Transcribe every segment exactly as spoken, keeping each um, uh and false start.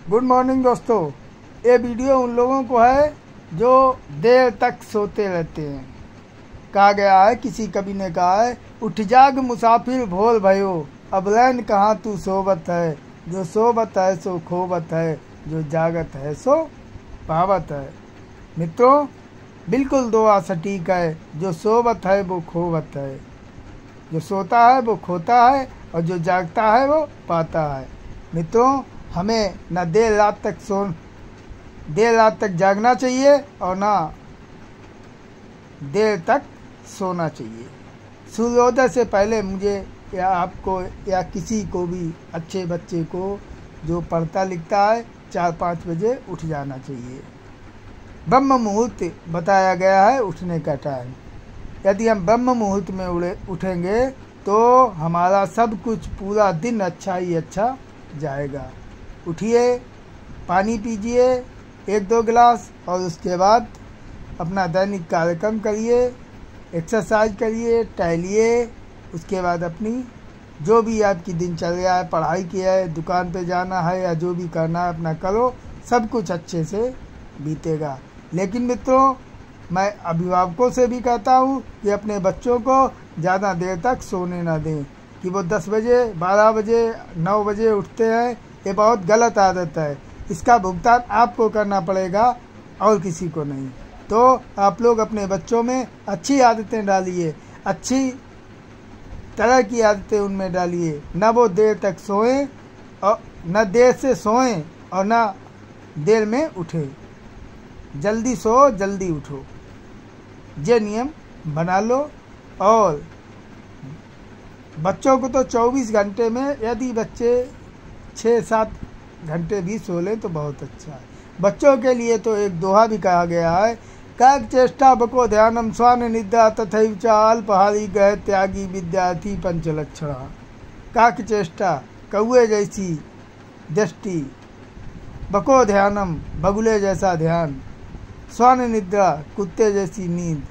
Good morning दोस्तों। ये video उन लोगों को है जो देर तक सोते रहते हैं। कहा गया है, किसी कवि ने कहा है, उठ जाग मुसाफिर भोर भयो, अब रैन कहाँ तू सोबत है, जो सोबत है सो खोबत है, जो जागत है सो पावत है। मित्रों, बिल्कुल दुआ सटीक है, जो सोबत है वो खोबत है, जो सोता है वो खोता है और जो जागता है वो पाता है। मित्रों, हमें न देर रात तक सो देर रात तक जागना चाहिए और ना देर तक सोना चाहिए। सूर्योदय से पहले मुझे या आपको या किसी को भी अच्छे बच्चे को जो पढ़ता लिखता है चार पाँच बजे उठ जाना चाहिए। ब्रह्म मुहूर्त बताया गया है उठने का टाइम। यदि हम ब्रह्म मुहूर्त में उड़े उठेंगे तो हमारा सब कुछ पूरा दिन अच्छा ही अच्छा जाएगा। उठिए, पानी पीजिए एक दो गिलास और उसके बाद अपना दैनिक कार्यक्रम करिए, एक्सरसाइज करिए, टहलिए। उसके बाद अपनी जो भी आपकी दिनचर्या है, पढ़ाई की है, दुकान पे जाना है या जो भी करना है अपना करो, सब कुछ अच्छे से बीतेगा। लेकिन मित्रों, मैं अभिभावकों से भी कहता हूँ कि अपने बच्चों को ज़्यादा देर तक सोने ना दें कि वो दस बजे बारह बजे नौ बजे उठते हैं। ये बहुत गलत आदत है। इसका भुगतान आपको करना पड़ेगा और किसी को नहीं। तो आप लोग अपने बच्चों में अच्छी आदतें डालिए, अच्छी तरह की आदतें उनमें डालिए। न वो देर तक सोएं और न देर से सोएं और न देर में उठें। जल्दी सो जल्दी उठो, ये नियम बना लो। और बच्चों को तो चौबीस घंटे में यदि बच्चे छः सात घंटे भी सो लें तो बहुत अच्छा है। बच्चों के लिए तो एक दोहा भी कहा गया है, काक चेष्टा बको ध्यानम स्वान निद्रा तथैव च अल्पहारी गह त्यागी विद्यार्थी पंचलक्षणा। काक चेष्टा कौए जैसी दृष्टि, बको ध्यानम बगुले जैसा ध्यान, स्वान निद्रा कुत्ते जैसी नींद,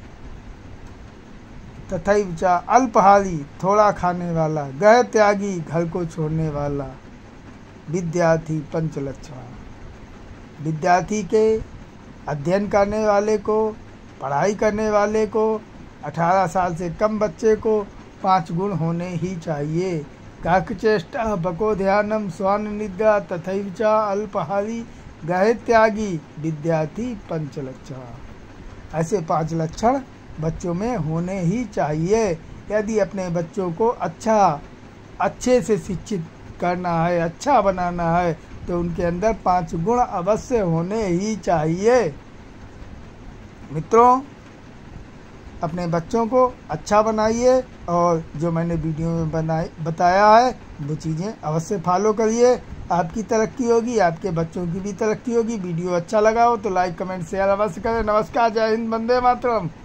तथैव च अल्पहारी थोड़ा खाने वाला, गह त्यागी घर को छोड़ने वाला, विद्यार्थी पंचलक्षण। विद्यार्थी के अध्ययन करने वाले को, पढ़ाई करने वाले को, अठारह साल से कम बच्चे को पांच गुण होने ही चाहिए। काक चेष्टा बको ध्यानम स्वान निद्रा तथैव च अल्पहारी गह त्यागी विद्यार्थी पंचलक्षण। ऐसे पांच लक्षण बच्चों में होने ही चाहिए। यदि अपने बच्चों को अच्छा अच्छे से शिक्षित करना है, अच्छा बनाना है, तो उनके अंदर पांच गुण अवश्य होने ही चाहिए। मित्रों, अपने बच्चों को अच्छा बनाइए और जो मैंने वीडियो में बनाई बताया है वो चीज़ें अवश्य फॉलो करिए। आपकी तरक्की होगी, आपके बच्चों की भी तरक्की होगी। वीडियो अच्छा लगा हो तो लाइक कमेंट शेयर अवश्य करें। नमस्कार, जय हिंद, वंदे मातरम।